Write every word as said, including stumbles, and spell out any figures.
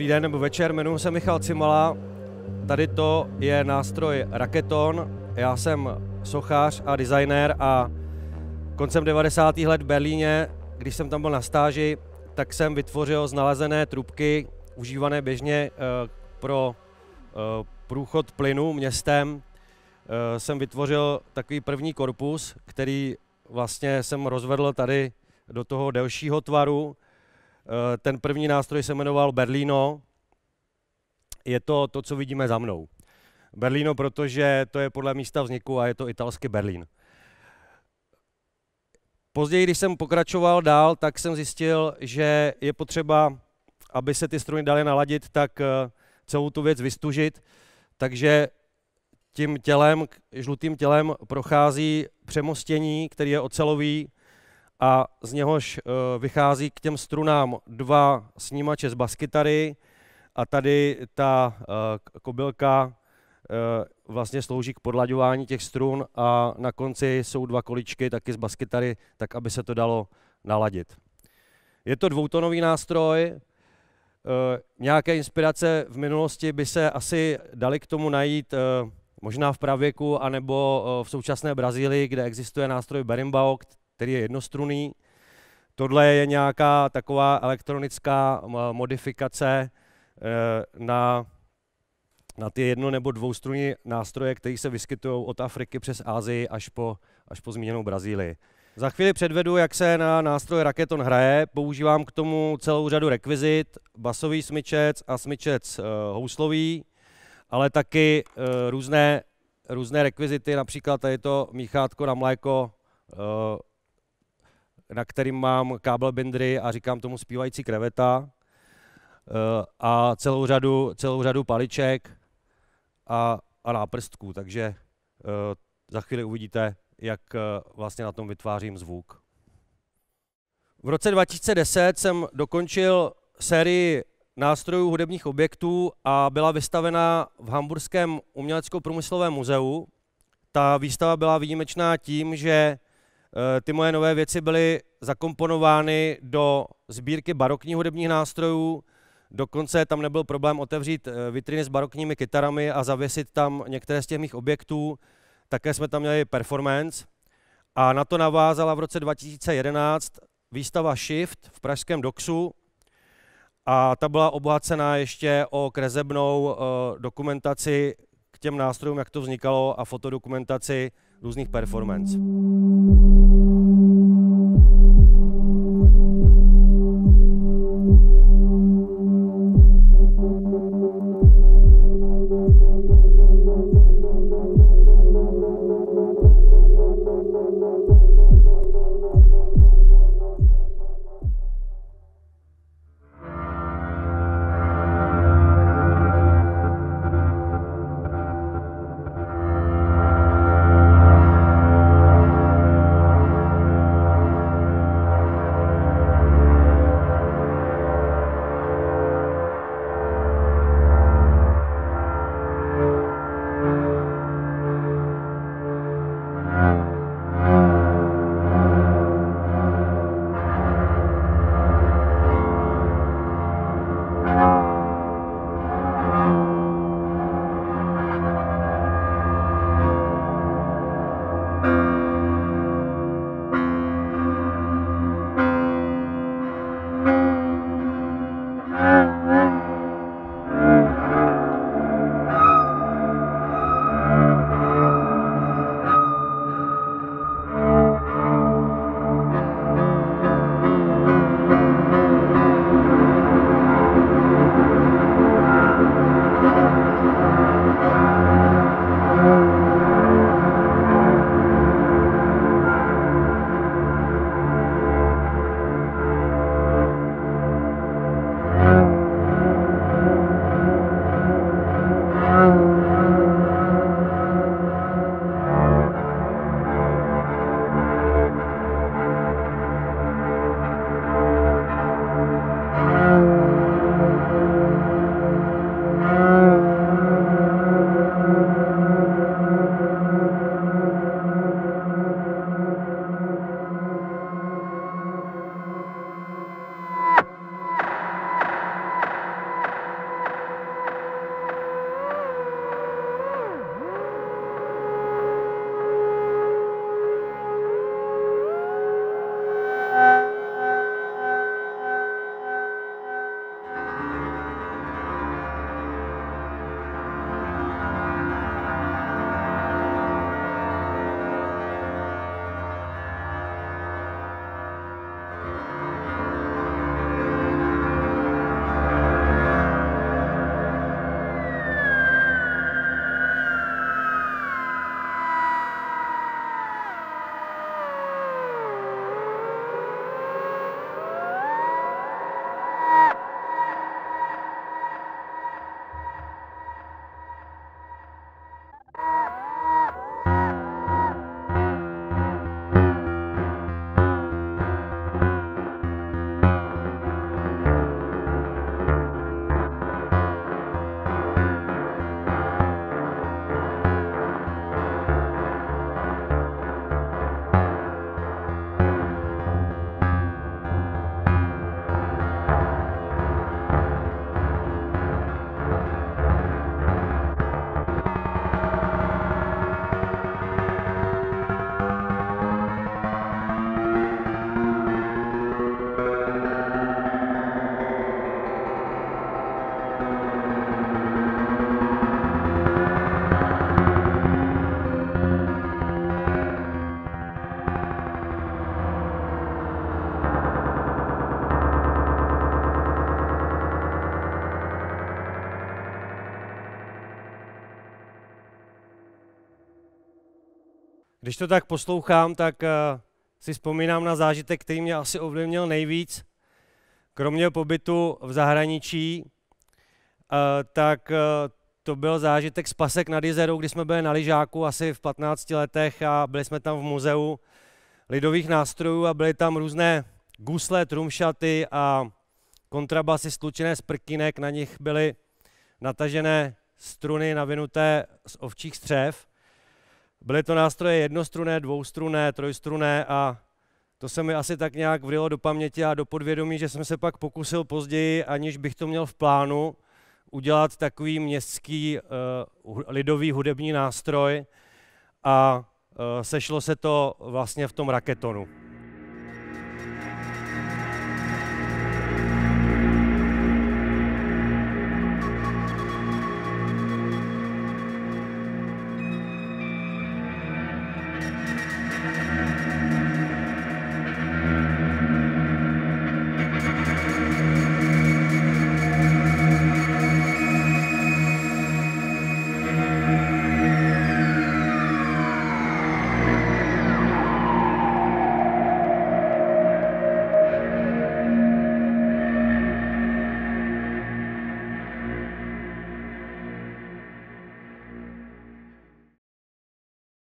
Dobrý den nebo večer, jmenuji se Michal Cimala. Tady to je nástroj Racketon. Já jsem sochař a designér a koncem devadesátých let v Berlíně, když jsem tam byl na stáži, tak jsem vytvořil znalezené trubky, užívané běžně pro průchod plynu městem. Jsem vytvořil takový první korpus, který vlastně jsem rozvedl tady do toho delšího tvaru. Ten první nástroj se jmenoval Berlino. Je to to, co vidíme za mnou. Berlino, protože to je podle místa vzniku a je to italský Berlín. Později, když jsem pokračoval dál, tak jsem zjistil, že je potřeba, aby se ty struny daly naladit, tak celou tu věc vystužit. Takže tím tělem, žlutým tělem prochází přemostění, který je ocelový a z něhož vychází k těm strunám dva snímače z baskytary a tady ta kobylka vlastně slouží k podlaďování těch strun a na konci jsou dva količky taky z baskytary, tak aby se to dalo naladit. Je to dvoutónový nástroj. Nějaké inspirace v minulosti by se asi daly k tomu najít možná v pravěku anebo v současné Brazílii, kde existuje nástroj berimbau, který je jednostrunný. Tohle je nějaká taková elektronická modifikace na, na ty jedno- nebo dvoustrunní nástroje, které se vyskytují od Afriky přes Asii až po, až po zmíněnou Brazílii. Za chvíli předvedu, jak se na nástroj Racketon hraje. Používám k tomu celou řadu rekvizit, basový smyčec a smyčec uh, houslový, ale taky uh, různé, různé rekvizity, například tady to míchátko na mléko, uh, na kterým mám kábelbindry a říkám tomu zpívající kreveta, uh, a celou řadu, celou řadu paliček a, a náprstků, takže uh, za chvíli uvidíte, jak vlastně na tom vytvářím zvuk. V roce dva tisíce deset jsem dokončil sérii nástrojů hudebních objektů a byla vystavena v Hamburském umělecko-průmyslovém muzeu. Ta výstava byla výjimečná tím, že ty moje nové věci byly zakomponovány do sbírky barokních hudebních nástrojů. Dokonce tam nebyl problém otevřít vitriny s barokními kytarami a zavěsit tam některé z těch mých objektů. Také jsme tam měli performance a na to navázala v roce dva tisíce jedenáct výstava Shift v pražském Doxu a ta byla obohacená ještě o kresebnou uh, dokumentaci k těm nástrojům, jak to vznikalo a fotodokumentaci různých performance. Když to tak poslouchám, tak uh, si vzpomínám na zážitek, který mě asi ovlivnil nejvíc. Kromě pobytu v zahraničí, uh, tak uh, to byl zážitek z Pasek nad Jizerou, kdy jsme byli na lyžáku asi v patnácti letech a byli jsme tam v muzeu lidových nástrojů a byly tam různé gusle, trumšaty a kontrabasy stlučené z prkínek, na nich byly natažené struny navinuté z ovčích střev. Byly to nástroje jednostrunné, dvoustrunné, trojstrunné a to se mi asi tak nějak vrylo do paměti a do podvědomí, že jsem se pak pokusil později, aniž bych to měl v plánu, udělat takový městský uh, lidový hudební nástroj a uh, sešlo se to vlastně v tom Raketonu.